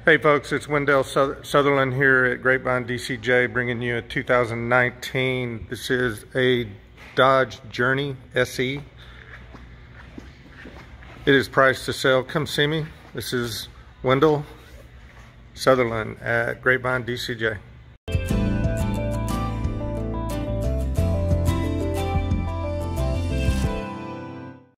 Hey folks, it's Wendell Sutherland here at Grapevine DCJ, bringing you a 2019. This is a Dodge Journey SE. It is priced to sell. Come see me. This is Wendell Sutherland at Grapevine DCJ.